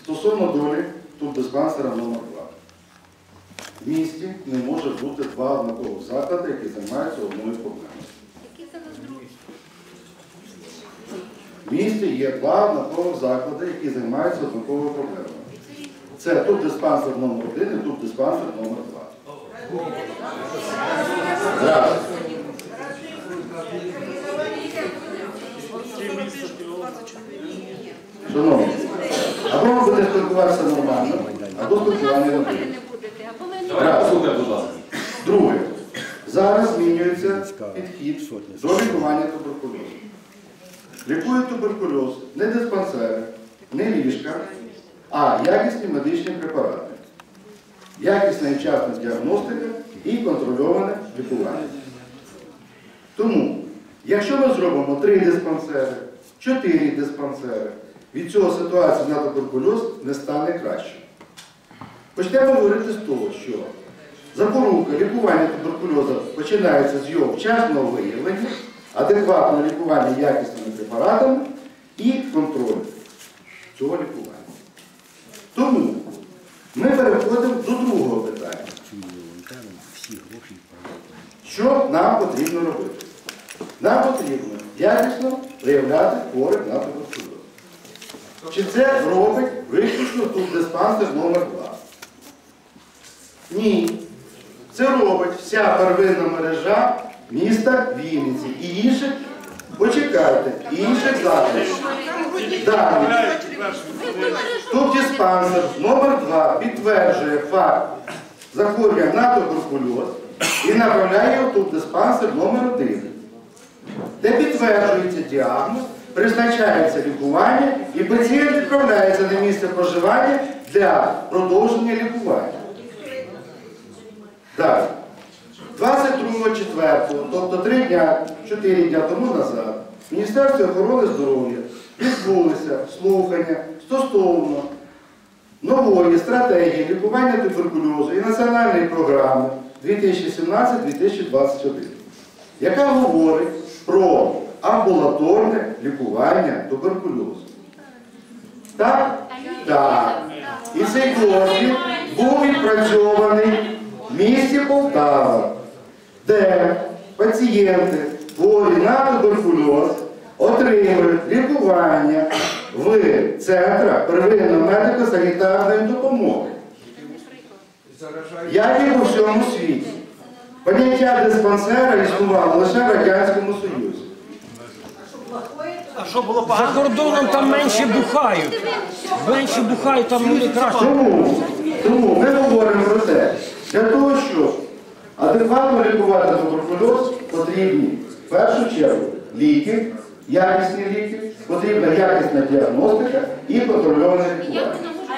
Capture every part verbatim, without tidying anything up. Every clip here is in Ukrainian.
Стосовно долі тубдиспансера номер два. В місті не може бути два однакових заклади, які займаються одною проблемою. В місті є два однакових заклади, які займаються однаковою проблемою. Це тубдиспансер номер один і тубдиспансер номер два. Раз. Шановні, або ви будете спілкуватися нормально, або спілкування не буде. Раз. Друге. Зараз змінюється підхід до лікування туберкульозу. Лікують туберкульоз не диспансери, не ліжка, а якісні медичні препарати. Якісна і вчасна діагностика і контрольоване лікування. Тому, якщо ми зробимо три диспансери, чотири диспансери, від цього ситуація на туберкульоз не стане краще. Почнемо говорити з того, що запорука лікування туберкульозу починається з його вчасного виявлення, адекватного лікування якісними препаратами і контролю цього лікування. Тому ми переходимо до другого питання. Що нам потрібно робити? Нам потрібно якісно виявляти хворих на туберкульоз. Чи це робить виключно тубдиспансер номер два? Ні. Це робить вся первинна мережа міста Вінниці і інших, почекайте, і інших закладів. Далі. Тубдиспансер номер два підтверджує факт захворювання на туберкульоз і направляє його в тубдиспансер номер один, де підтверджується діагноз, призначається лікування і пацієнт відправляється на місце проживання для продовження лікування. Далі. двадцять другого четвертого, тобто три дня, чотири дня тому назад, в Міністерстві охорони здоров'я відбулися слухання стосовно нової стратегії лікування туберкульозу і національної програми дві тисячі сімнадцять - дві тисячі двадцять один, яка говорить про амбулаторне лікування туберкульозу. Так? Так. І цей досвід був відпрацьований в місті Полтава, де пацієнти хворі на туберкульоз отримують лікування в центрах первинної медико-санітарної допомоги. Як і по всьому світі. Поняття диспансера існувало лише в Радянському Союзі. А що було погано? За кордоном там менше бухають. Менше бухають, там люди краще. Тому, тому ми говоримо про те, для того, щоб адекватно лікувати туберкульоз, потрібні в першу чергу ліки, якісні ліки, потрібна якісна діагностика і контрольоване лікування.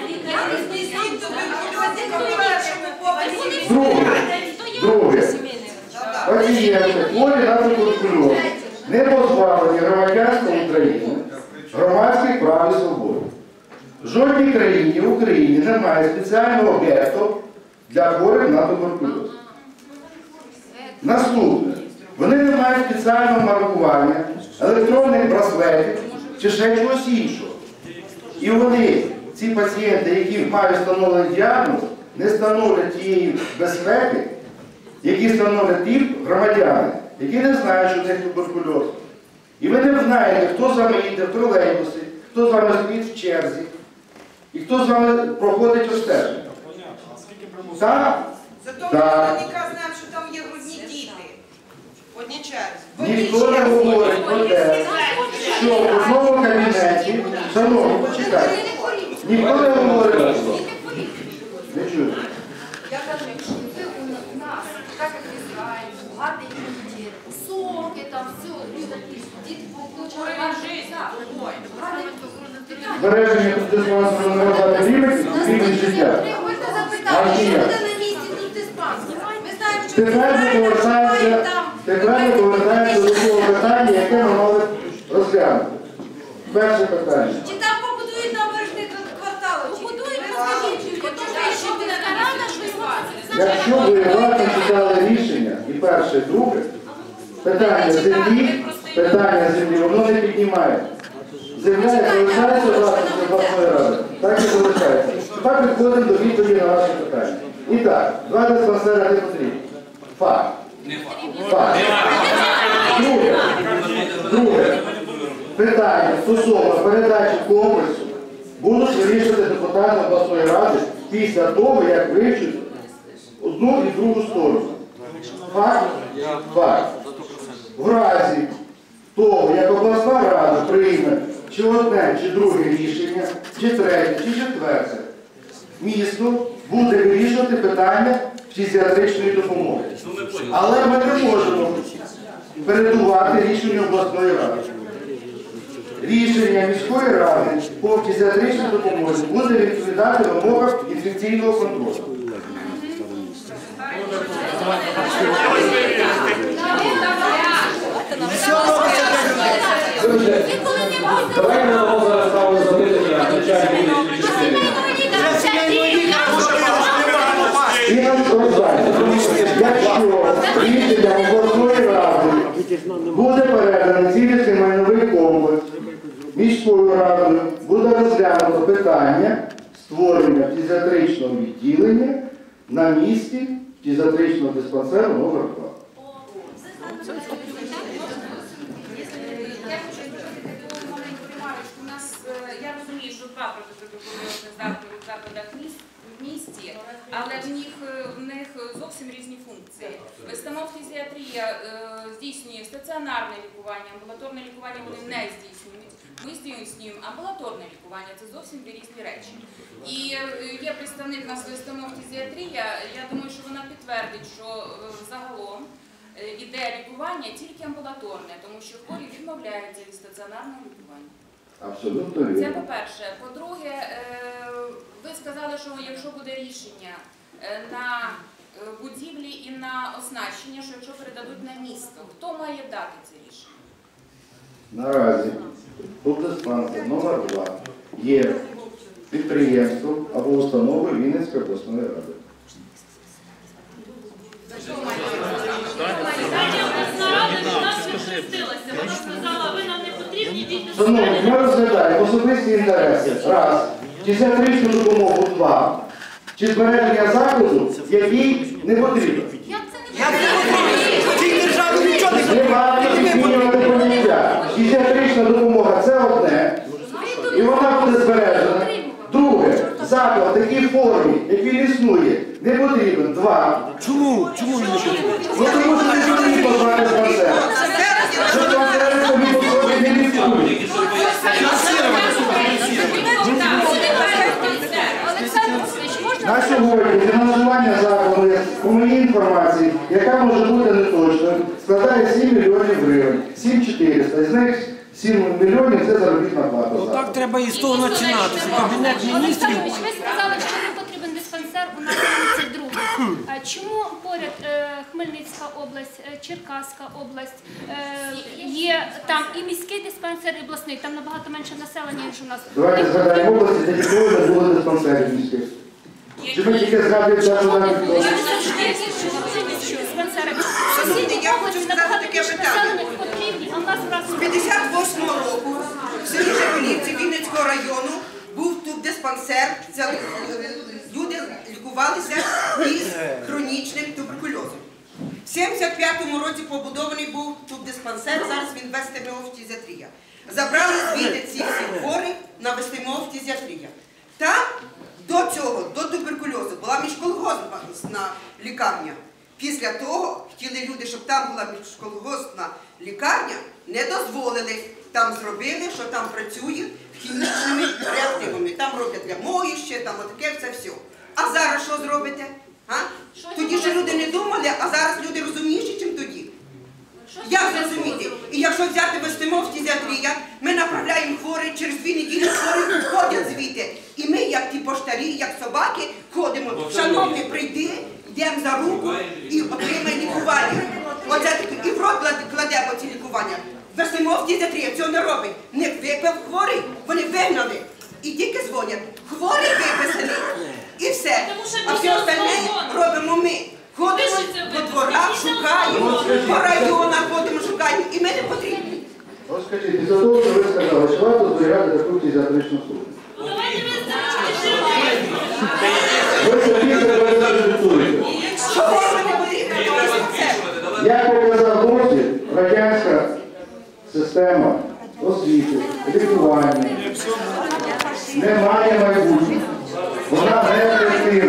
Друге, друге, пацієнти хворі на туберкульоз не позбавлені громадянства України, громадських прав і свобод. В жодній країні в Україні немає спеціального об'єкту для хворих на туберкульоз. Наступне. Вони не мають спеціального маркування, електронних браслетів чи ще чогось іншого. І вони, ці пацієнти, які мають встановлений діагноз, не становлять тієї безпеки, які становлять ті громадяни, які не знають, що це туберкульоз. І ви не знаєте, хто з вами їде в тролейбусі, хто з вами стоїть в черзі, і хто з вами проходить обстеження. Так? Зато ми наверняка знаємо, що там є грудні діти. В одній черзі. Ніхто не говорить про те, що в одному кабінеті, шановні, почекайте, ніхто не говорить про це. Не чую. Я кажу, якщо ви у нас, так як в Ізраїлі, багато дітей, соки, там все, діти получали Збереження тубдиспансеру не вважати рівень, рівень життя. Можете запитати, що буде на місці тубдиспансеру? Ми знаємо, що Тепер ми повертаємося, тепер ми повертаємося до того питання, яке ми мали розглянути. Перше питання. чи там побудують набережний квартал? Побудують, розкажіть, що буде рада, що його... Якщо ви уважно читали рішення, і перше, і друге, питання землі, питання землі, воно не піднімає. Земля, як залишається власністю обласної ради, так і залишається. Тепер підходимо до відповіді на ваші питання. І так, два диспансери не потрібні. Факт. Факт. Друге. Друге. Питання стосовно передачі комплексу будуть вирішувати депутати обласної ради після того, як вивчать одну і другу сторону. Факт? Факт. В разі того, як обласна рада прийме чи одне, чи друге рішення, чи третє, чи четверте, місто буде вирішувати питання фтизіатричної допомоги. Але ми не можемо передувати рішення обласної ради. Рішення міської ради по фтизіатричній допомозі буде відповідати вимогам інфекційного контролю. Давайте на вас зараз ставимо запитання начальник частини. Якщо рішення обласної ради буде передано цілісний майновий комплекс, міською радою буде розглянуто питання створення фтизіатричного відділення на місці фтизіатричного диспансеру номер два. Я розумію, що два протитуберкульозних заклади в закладах в місті, але в них, в них зовсім різні функції. Стоматофтизіатрія здійснює стаціонарне лікування, амбулаторне лікування вони не здійснюють. Ми здійснюємо амбулаторне лікування, це зовсім дві різні речі. І є представник на стоматофтизіатрія, я думаю, що вона підтвердить, що загалом іде лікування тільки амбулаторне, тому що хворі відмовляються від стаціонарного лікування. Абсолютно вірно. Це по-перше. По-друге, ви сказали, що якщо буде рішення на будівлі і на оснащення, що якщо передадуть на місто, хто має дати це рішення? Наразі тубдиспансер номер два є підприємством або установою Вінницької обласної ради. Шановні, ми розглядаємо особисті інтереси. Раз. Фтизіатричну допомогу. Два. Чи збереження закладу, який не потрібен. Не варто змінювати поняття. Фтизіатрична допомога – це одне. І вона буде збережена. Друге. Заклад в такій формі, як він існує, не потрібен. Два. Чому? Чому він не потрібен? Ну тому що не змінює позвати спонсер. Що спонсери собі позвати не відсують. На сьогодні фінансування закладу, по моїй інформації, яка може бути неточною, складає сім мільйонів гривень, сім чотириста. З них сім мільйонів – це заробітна плата. Ну так треба і з того починати. Кабінет міністрів. Ви сказали, що не потрібен диспансер у нас тридцять другий. Чому поряд е, Хмельницька область, е, Черкаська область, е, є там і міський диспансер, і обласний, там набагато менше населення, ніж у нас. Давайте згадаємо області, де ніколи не було диспансерів міських. Чи ми тільки згадуємо, що нам відомо? Я хочу сказати таке питання. З п'ятдесят восьмого року в селі Жигулівці Вінницького району був тут диспансер, люди лікувалися із хронічним туберкульозом. В сімдесят п'ятому році побудований був тут диспансер, зараз він вестимеофтизіатрія. Забрали звідти ці всі хворих на вестимеофтизіатрія. Там до цього, до туберкульозу, була міжколгоспна лікарня. Після того хотіли люди, щоб там була міжколгоспна лікарня, не дозволили. Там зробили, що там працюють хімічними реактивами. Там роблять для моїще, там отаке все все. А зараз що зробите? А? Тоді ще люди не думали, а зараз люди розумніші, ніж тоді. Як зрозуміти? І якщо взяти вестимофтизіатрія, ми направляємо хворих, через дві неділі хворі ходять звідти. І ми, як ті поштарі, як собаки, ходимо. Шановні, прийди, йдемо за руку і отримай лікування. Оце і в рот кладе оці лікування. Вестимофтизіатрія цього не робить. Не випив хворий, вони вигнали. І тільки дзвонять. Хворий виписаний. І все. А все остальне робимо ми. Ходимо по дворах, шукаємо, по районах ходимо, шукаємо. І ми не потрібні. Розкажіть, після того, що ви сказали, що варто зберігати таку фтизіатричну службу? Давайте ви система освіти, лікування не має майбутнього. Вона не ефективна.